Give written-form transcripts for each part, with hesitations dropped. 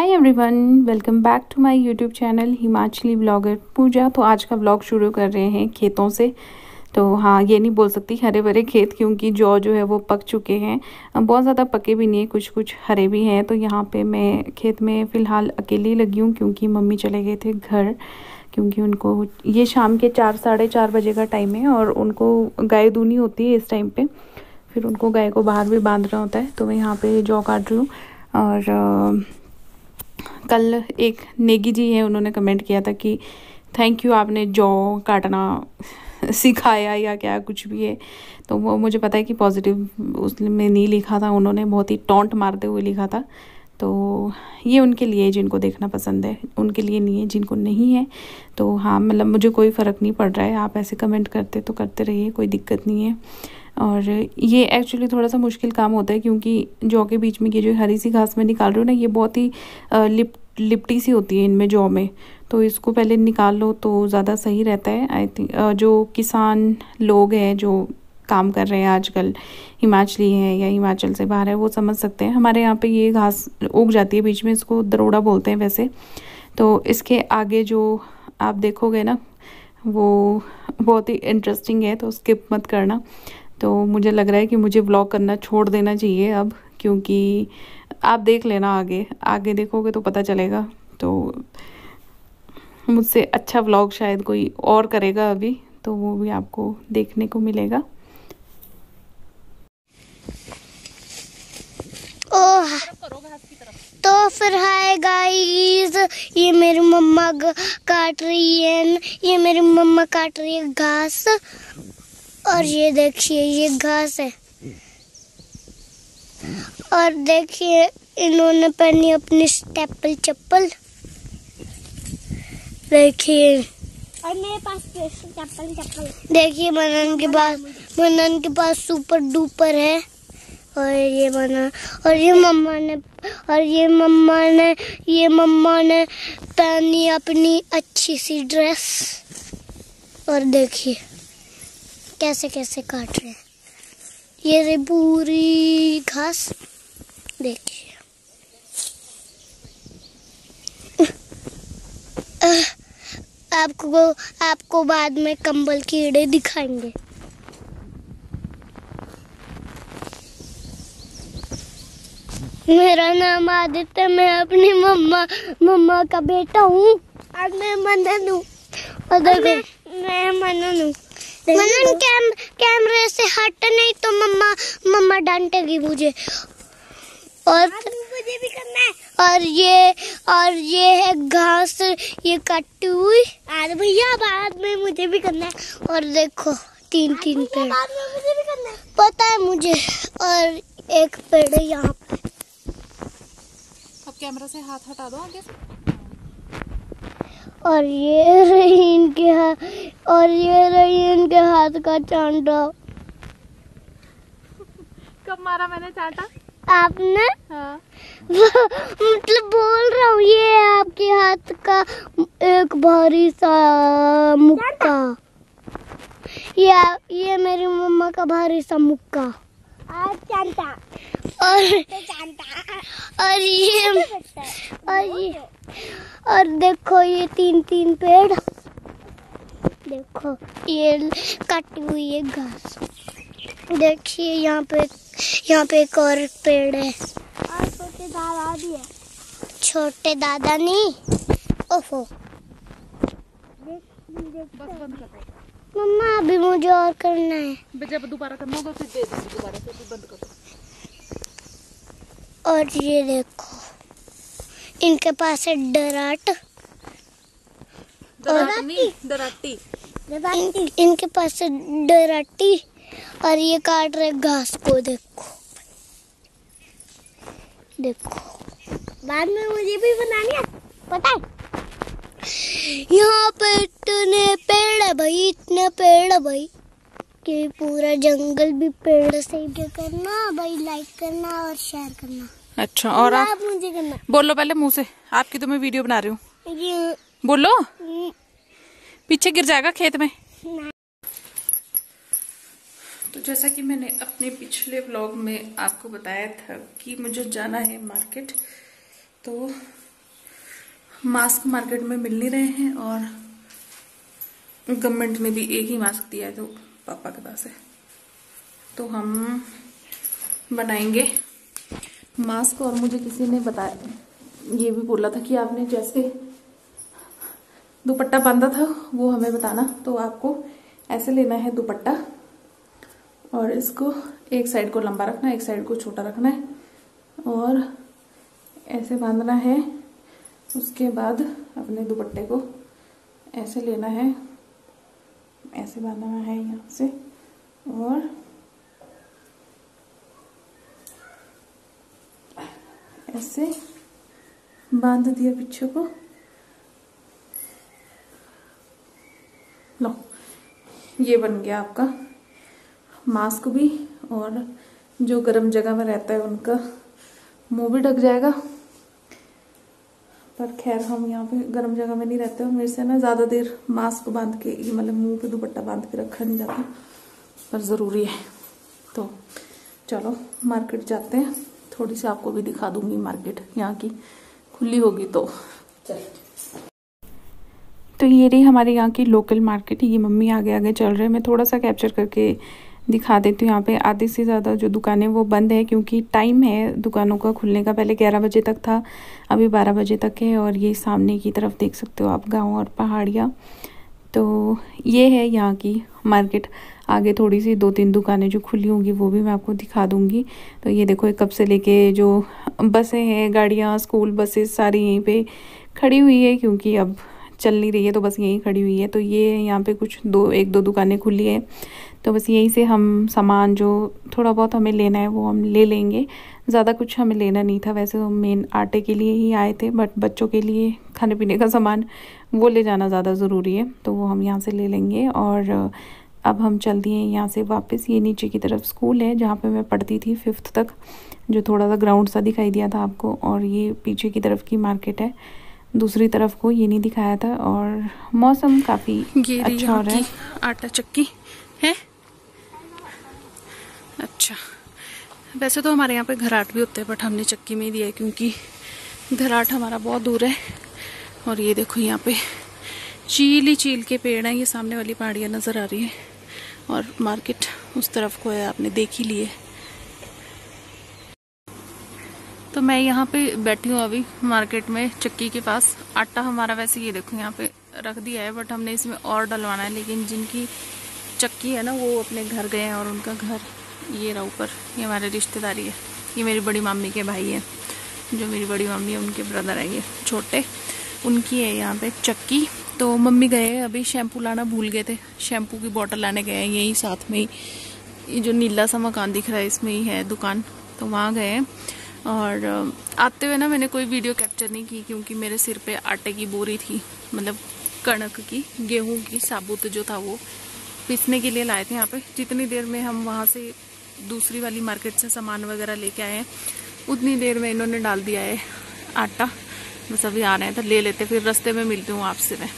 Hi everyone, welcome back to my YouTube channel Himachali blogger Pooja. तो आज का ब्लॉग शुरू कर रहे हैं खेतों से। तो हाँ, ये नहीं बोल सकती हरे भरे खेत, क्योंकि जौ जो है वो पक चुके हैं। बहुत ज़्यादा पके भी नहीं है, कुछ कुछ हरे भी हैं। तो यहाँ पे मैं खेत में फ़िलहाल अकेली लगी हूँ, क्योंकि मम्मी चले गए थे घर। क्योंकि उनको ये शाम के 4 साढ़े 4 बजे का टाइम है और उनको गाय दूनी होती है इस टाइम पे। फिर उनको गाय को बाहर भी बांधना होता है। तो मैं यहाँ पे जौ काट रही हूँ। और कल एक नेगी जी हैं, उन्होंने कमेंट किया था कि थैंक यू, आपने जौ काटना सिखाया या क्या कुछ भी है। तो वो मुझे पता है कि पॉजिटिव उसमें नहीं लिखा था, उन्होंने बहुत ही टॉन्ट मारते हुए लिखा था। तो ये उनके लिए जिनको देखना पसंद है, उनके लिए नहीं है जिनको नहीं है। तो हाँ, मतलब मुझे कोई फ़र्क नहीं पड़ रहा है, आप ऐसे कमेंट करते तो करते रहिए, कोई दिक्कत नहीं है। और ये एक्चुअली थोड़ा सा मुश्किल काम होता है, क्योंकि जौ के बीच में ये जो हरी सी घास मैं निकाल रही हूँ ना, ये बहुत ही लिपटी सी होती है इनमें जौ में। तो इसको पहले निकाल लो तो ज़्यादा सही रहता है। आई थिंक जो किसान लोग हैं जो काम कर रहे हैं आजकल, हिमाचली हैं या हिमाचल से बाहर है, वो समझ सकते हैं। हमारे यहाँ पे ये घास उग जाती है बीच में, इसको दरोड़ा बोलते हैं वैसे। तो इसके आगे जो आप देखोगे ना, वो बहुत ही इंटरेस्टिंग है, तो स्किप मत करना। तो मुझे लग रहा है कि मुझे व्लॉग करना छोड़ देना चाहिए अब, क्योंकि आप देख लेना, आगे आगे देखोगे तो पता चलेगा। तो मुझसे अच्छा व्लॉग शायद कोई और करेगा अभी, तो वो भी आपको देखने को मिलेगा। ओह, तो फिर हाय गाइस, ये मेरी मम्मा काट रही है, ये मेरी मम्मा काट रही है घास। और ये देखिए, ये घास है। और देखिए, इन्होंने पहनी अपनी स्टेपल चप्पल। देखिए, और मेरे पास चप्पल देखिए, मनन के पास सुपर डुपर है। और ये बना, और ये मम्मा ने पहनी अपनी अच्छी सी ड्रेस। और देखिए कैसे कैसे काट रहे हैं, ये रे पूरी घास। देखिए, आपको बाद में कंबल कीड़े दिखाएंगे। मेरा नाम आदित्य, मैं अपनी मम्मा का बेटा हूँ। और मैं मनन हूँ। और देखो, मैं मनन हूँ। मनन कैमरे से हट नहीं तो मम्मा डांटेगी मुझे। और मुझे भी करना है। और ये है घास, ये कटी हुई। अरे भैया, बाद में मुझे भी करना है। और देखो, तीन पेड़, बाद में मुझे भी करना है, पता है मुझे। और एक पेड़ है यहाँ पे। अब कैमरा से हाथ हटा दो आगे से। और ये रही इनके हाथ का चांटा। कब मारा मैंने चांटा? आपने? हाँ। मतलब बोल रहा हूँ, ये आपके हाथ का एक भारी सा मुक्का। ये मेरी मम्मा का भारी सा मुक्का। चांटा। और देखो, ये तीन पेड़। देखो, ये कटी हुई है घास। देखिए, यहाँ पे एक और पेड़ है। और छोटे दादा भी है। छोटे दादा नहीं, ओफो। बस बंद कर दो मम्मा, अभी मुझे और करना है। जब दोबारा करना होगा फिर दे दूँगी दोबारा से, बंद कर दो। और ये देखो, इनके पास है दराटी। इनके पास है दराटी। और ये काट रहे घास को। देखो, बाद में मुझे भी बनानी है, पता है। यहाँ पे इतने पेड़ है भाई, कि पूरा जंगल भी पेड़ से ही करना भाई। लाइक करना और शेयर करना। अच्छा, और आप मुझे करना। बोलो पहले मुंह से, आपकी तो मैं वीडियो बना रही हूँ। बोलो, पीछे गिर जाएगा खेत में। तो जैसा कि मैंने अपने पिछले व्लॉग में आपको बताया था कि मुझे जाना है मार्केट। तो मास्क मार्केट में मिल नहीं रहे हैं और गवर्नमेंट ने भी एक ही मास्क दिया है जो पापा के पास है, तो हम बनाएंगे मास्क। और मुझे किसी ने बताया, ये भी बोला था कि आपने जैसे दुपट्टा बांधा था वो हमें बताना। तो आपको ऐसे लेना है दुपट्टा और इसको एक साइड को लंबा रखना है, एक साइड को छोटा रखना है और ऐसे बांधना है। उसके बाद अपने दुपट्टे को ऐसे लेना है, ऐसे बांधना है यहाँ से और ऐसे बांध दिया पीछे को। लो, ये बन गया आपका मास्क भी, और जो गर्म जगह में रहता है उनका मुंह भी ढक जाएगा। पर खैर हम यहाँ पे गर्म जगह में नहीं रहते और मेरे से ना ज़्यादा देर मास्क बांध के, मतलब मुंह पे दुपट्टा बांध के रखा नहीं जाता, पर ज़रूरी है। तो चलो मार्केट जाते हैं, थोड़ी सी आपको भी दिखा दूंगी मार्केट यहाँ की, खुली होगी तो। तो ये रही हमारे यहाँ की लोकल मार्केट। ये मम्मी आगे आगे चल रहे हैं, मैं थोड़ा सा कैप्चर करके दिखा देती हूँ। यहाँ पे आधे से ज़्यादा जो दुकानें वो बंद है क्योंकि टाइम है दुकानों का खुलने का, पहले 11 बजे तक था, अभी 12 बजे तक है। और ये सामने की तरफ देख सकते हो आप गांव और पहाड़ियाँ। तो ये है यहाँ की मार्केट। आगे थोड़ी सी 2-3 दुकानें जो खुली होंगी वो भी मैं आपको दिखा दूँगी। तो ये देखो, कब से लेके जो बसें हैं, गाड़ियाँ, स्कूल बसेस सारी यहीं पर खड़ी हुई है क्योंकि अब चल नहीं रही है तो बस यहीं खड़ी हुई है। तो ये यहाँ पे कुछ 1-2 दुकानें खुली है, तो बस यहीं से हम सामान जो थोड़ा बहुत हमें लेना है वो हम ले लेंगे। ज़्यादा कुछ हमें लेना नहीं था, वैसे हम मेन आटे के लिए ही आए थे, बट बच्चों के लिए खाने पीने का सामान वो ले जाना ज़्यादा ज़रूरी है, तो वो हम यहाँ से ले लेंगे। और अब हम चल दिए यहाँ से वापस। ये नीचे की तरफ स्कूल है जहाँ पे मैं पढ़ती थी 5th तक, जो थोड़ा सा ग्राउंड सा दिखाई दिया था आपको। और ये पीछे की तरफ की मार्केट है, दूसरी तरफ को ये नहीं दिखाया था। और मौसम काफ़ी अच्छा हो रहा है। आटा चक्की है, अच्छा। वैसे तो हमारे यहाँ पे घराट भी होते हैं, बट हमने चक्की में ही दिया है क्योंकि घराट हमारा बहुत दूर है। और ये देखो यहाँ पे चील ही चील के पेड़ हैं, ये सामने वाली पहाड़ियाँ नज़र आ रही है और मार्केट उस तरफ को है, आपने देख ही लिए। तो मैं यहाँ पे बैठी हूँ अभी मार्केट में चक्की के पास। आटा हमारा वैसे ये देखो यहाँ पे रख दिया है, बट हमने इसमें और डलवाना है। लेकिन जिनकी चक्की है ना वो अपने घर गए हैं और उनका घर ये रहा ऊपर, ये हमारे रिश्तेदारी है। ये मेरी बड़ी मम्मी के भाई हैं, जो मेरी बड़ी मम्मी है उनके ब्रदर है ये छोटे, उनकी है यहाँ पे चक्की। तो मम्मी गए अभी, शैम्पू लाना भूल गए थे, शैम्पू की बोतल लाने गए हैं यही साथ में ही। ये जो नीला सा मकान दिख रहा है इसमें ही है दुकान, तो वहाँ गए हैं। और आते हुए ना मैंने कोई वीडियो कैप्चर नहीं की क्योंकि मेरे सिर पे आटे की बोरी थी, मतलब कणक की, गेहूं की साबुत जो था वो पीसने के लिए लाए थे यहाँ पे। जितनी देर में हम वहाँ से दूसरी वाली मार्केट से सामान वगैरह लेके आए हैं उतनी देर में इन्होंने डाल दिया है आटा। बस अभी आ रहे हैं तो ले लेते, फिर रास्ते में मिलती हूँ आपसे मैं।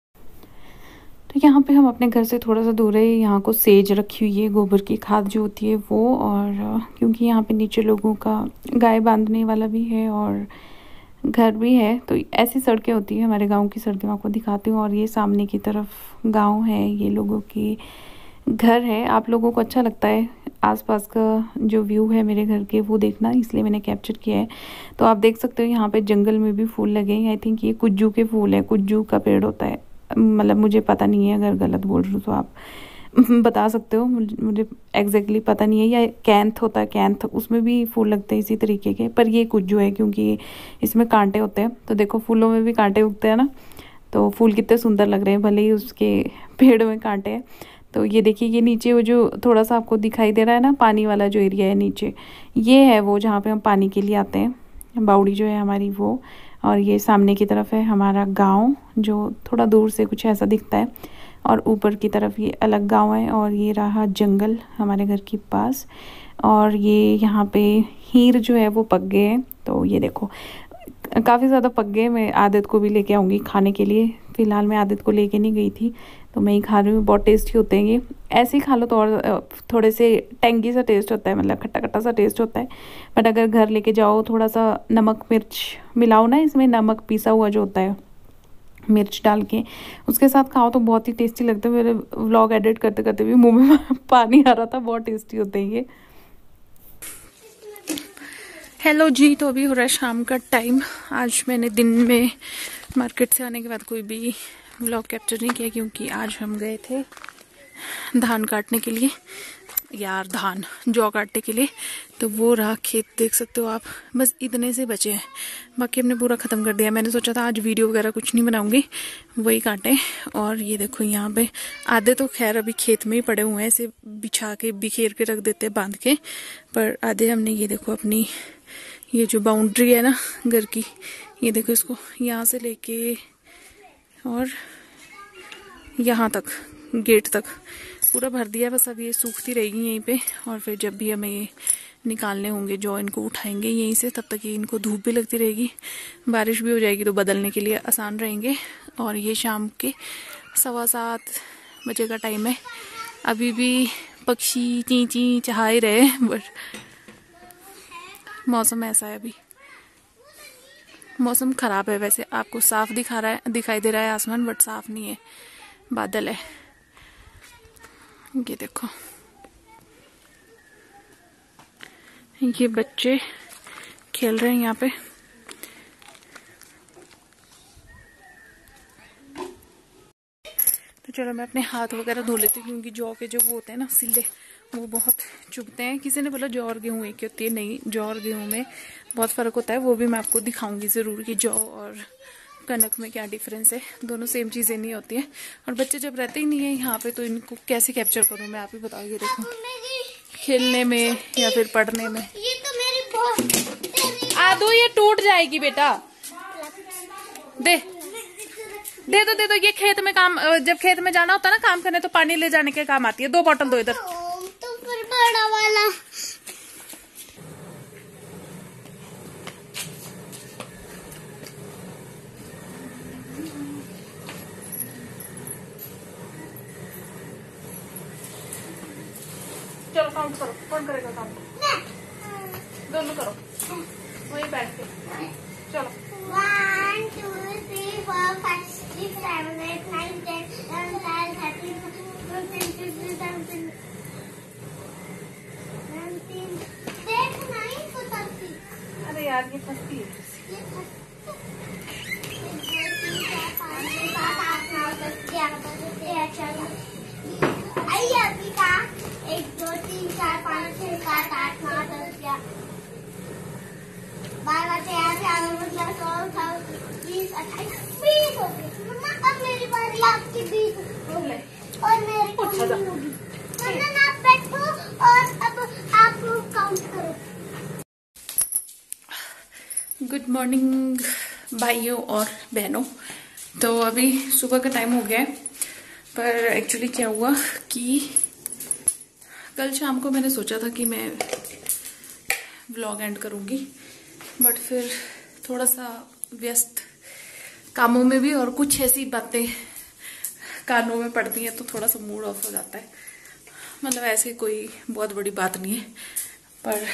तो यहाँ पे हम अपने घर से थोड़ा सा दूर है, यहाँ को सेज रखी हुई है, गोबर की खाद जो होती है वो। और क्योंकि यहाँ पे नीचे लोगों का गाय बांधने वाला भी है और घर भी है, तो ऐसी सड़कें होती है हमारे गांव की सड़कें, मैं आपको दिखाती हूँ। और ये सामने की तरफ गांव है, ये लोगों के घर है। आप लोगों को अच्छा लगता है आसपास का जो व्यू है मेरे घर के वो देखना, इसलिए मैंने कैप्चर किया है। तो आप देख सकते हो यहाँ पे जंगल में भी फूल लगे हैं। आई थिंक ये कुज्जू के फूल है, कुज्जू का पेड़ होता है, मतलब मुझे पता नहीं है, अगर गलत बोल रही हूँ तो आप बता सकते हो, मुझे एग्जैक्टली पता नहीं है। या कैंथ होता है, कैंथ उसमें भी फूल लगते हैं इसी तरीके के, पर ये कुज्जू है क्योंकि इसमें कांटे होते हैं। तो देखो फूलों में भी कांटे उगते हैं ना, तो फूल कितने सुंदर लग रहे हैं भले ही उसके पेड़ में कांटे हैं। तो ये देखिए, ये नीचे वो जो थोड़ा सा आपको दिखाई दे रहा है ना पानी वाला जो एरिया है नीचे, ये है वो जहाँ पे हम पानी के लिए आते हैं, बावड़ी जो है हमारी वो। और ये सामने की तरफ है हमारा गांव, जो थोड़ा दूर से कुछ ऐसा दिखता है, और ऊपर की तरफ ये अलग गांव है। और ये रहा जंगल हमारे घर के पास। और ये यहाँ पे हीर जो है वो पक गए हैं। तो ये देखो काफ़ी ज़्यादा पक गए। मैं आदित को भी लेके आऊँगी खाने के लिए। फ़िलहाल मैं आदित को लेके नहीं गई थी, तो मैं ही खा रही हूँ। बहुत टेस्टी होते हैं ये, ऐसे ही खा लो तो और थोड़े से टेंगी सा टेस्ट होता है, मतलब खट्टा खट्टा सा टेस्ट होता है। बट अगर घर लेके जाओ, थोड़ा सा नमक मिर्च मिलाओ ना इसमें, नमक पीसा हुआ जो होता है मिर्च डाल के, उसके साथ खाओ तो बहुत ही टेस्टी लगता है। मेरे व्लॉग एडिट करते करते भी मुँह में पानी आ रहा था, बहुत टेस्टी होते हैं ये। हेलो जी, तो अभी हो रहा है शाम का टाइम। आज मैंने दिन में मार्केट से आने के बाद कोई भी व्लॉग कैप्चर नहीं किया, क्योंकि आज हम गए थे धान काटने के लिए, यार धान जौ काटने के लिए। तो वो रहा खेत, देख सकते हो आप, बस इतने से बचे हैं, बाकी हमने पूरा ख़त्म कर दिया। मैंने सोचा था आज वीडियो वगैरह कुछ नहीं बनाऊंगी, वही काटे। और ये देखो यहाँ पे आधे तो खैर अभी खेत में ही पड़े हुए हैं, ऐसे बिछा के बिखेर के रख देते हैं बांध के, पर आधे हमने ये देखो अपनी ये जो बाउंड्री है ना घर की, ये देखो इसको यहाँ से लेके और यहाँ तक गेट तक पूरा भर दिया। बस अब ये सूखती रहेगी यहीं पे, और फिर जब भी हमें ये निकालने होंगे जो इनको उठाएंगे यहीं से, तब तक ये इनको धूप भी लगती रहेगी, बारिश भी हो जाएगी तो बदलने के लिए आसान रहेंगे। और ये शाम के 7:15 बजे का टाइम है, अभी भी पक्षी ची ची चहा ही रहे, बट मौसम ऐसा है, अभी मौसम खराब है। वैसे आपको साफ दिखाई दे रहा है आसमान, बट साफ नहीं है, बादल है। ये देखो ये बच्चे खेल रहे हैं यहाँ पे। तो चलो मैं अपने हाथ वगैरह धो लेती हूँ, क्योंकि जौ के जो वो होते हैं ना सिले, वो बहुत चुभते हैं। किसी ने बोला जौ और गेहूँ एक ही होती है, नहीं, जौ और गेहूँ में बहुत फ़र्क होता है। वो भी मैं आपको दिखाऊंगी ज़रूर कि जौ और कनक में क्या डिफरेंस है, दोनों सेम चीज़ें नहीं होती हैं। और बच्चे जब रहते ही नहीं है यहाँ पे, तो इनको कैसे कैप्चर करूँ मैं, आप ही बताओ। ये देखो खेलने में या फिर पढ़ने में। ये तो मेरी बहुत आदो ये टूट जाएगी बेटा, दे दे दो। ये खेत में काम, जब खेत में जाना होता है ना काम करने, तो पानी ले जाने के काम आती है। 2 बॉटल दो इधर। तो फिर बड़ा वाला चलो काउंट करो, कौन करेगा काउंट? दोनों करो वही बैठ के। चलो 1 2 3 4 5 6 7 8 9 10 11 12 13 14 15 16 17 18 19 20। अरे यार ये फंसती है। 1 2 3 4 5 6 7 8 9 10 11 12 13 14 15 16 17 18 20 हो गए। मम्मा अब मेरी बारी, आपकी 20 हो गए और मेरी कौन होगी। मम्मा आप बैठो और अब आप काउंट करो। गुड मॉर्निंग भाइयों और बहनों। तो अभी सुबह का टाइम हो गया है, पर एक्चुअली क्या हुआ कि कल शाम को मैंने सोचा था कि मैं व्लॉग एंड करूँगी, बट फिर थोड़ा सा व्यस्त कामों में भी और कुछ ऐसी बातें कानों में पड़ती हैं, तो थोड़ा सा मूड ऑफ हो जाता है। मतलब ऐसे कोई बहुत बड़ी बात नहीं है, पर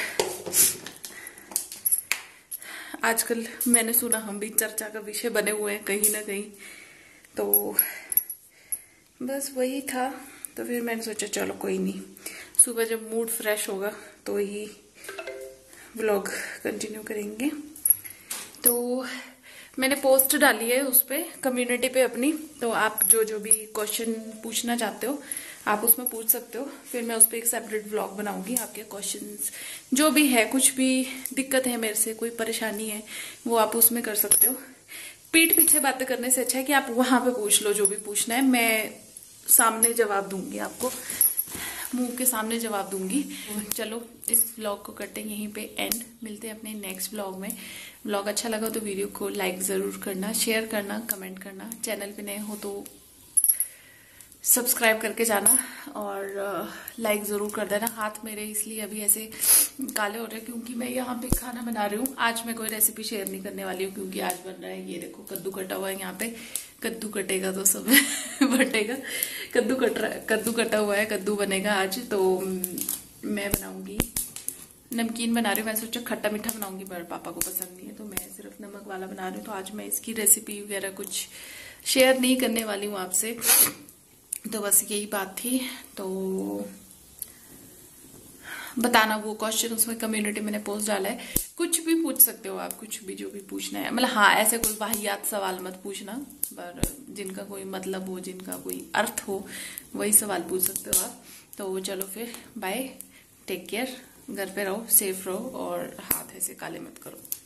आजकल मैंने सुना हम भी चर्चा का विषय बने हुए हैं कहीं ना कहीं, तो बस वही था। तो फिर मैंने सोचा चलो कोई नहीं, सुबह जब मूड फ्रेश होगा तो ही व्लॉग कंटिन्यू करेंगे। तो मैंने पोस्ट डाली है उस पे कम्युनिटी पे अपनी, तो आप जो भी क्वेश्चन पूछना चाहते हो आप उसमें पूछ सकते हो। फिर मैं उस पर एक सेपरेट व्लॉग बनाऊंगी। आपके क्वेश्चंस जो भी है, कुछ भी दिक्कत है मेरे से, कोई परेशानी है, वो आप उसमें कर सकते हो। पीठ पीछे बातें करने से अच्छा है कि आप वहां पे पूछ लो जो भी पूछना है, मैं सामने जवाब दूंगी, आपको मुंह के सामने जवाब दूंगी। चलो इस व्लॉग को करते हैं यहीं पे एंड, मिलते हैं अपने नेक्स्ट व्लॉग में। व्लॉग अच्छा लगा तो वीडियो को लाइक जरूर करना, शेयर करना, कमेंट करना। चैनल पे नए हो तो सब्सक्राइब करके जाना और लाइक ज़रूर कर देना। हाथ मेरे इसलिए अभी ऐसे काले हो रहे हैं क्योंकि मैं यहाँ पे खाना बना रही हूँ। आज मैं कोई रेसिपी शेयर नहीं करने वाली हूँ क्योंकि आज बन रहा है, ये देखो कद्दू कटा हुआ है यहाँ पे। कद्दू कटेगा तो सब बटेगा। कद्दू कटा हुआ है, कद्दू बनेगा आज। तो मैं बनाऊंगी नमकीन बना रही हूँ। मैं सोचा खट्टा मीठा बनाऊंगी पर पापा को पसंद नहीं है, तो मैं सिर्फ नमक वाला बना रही हूँ। तो आज मैं इसकी रेसिपी वगैरह कुछ शेयर नहीं करने वाली हूँ आपसे। तो बस यही बात थी। तो बताना वो क्वेश्चन उसमें कम्युनिटी मैंने पोस्ट डाला है, कुछ भी पूछ सकते हो आप, कुछ भी जो भी पूछना है। मतलब हाँ, ऐसे कोई वाहियात सवाल मत पूछना, पर जिनका कोई मतलब हो, जिनका कोई अर्थ हो, वही सवाल पूछ सकते हो आप। तो चलो फिर बाय, टेक केयर, घर पे रहो, सेफ रहो और हाथ ऐसे काले मत करो।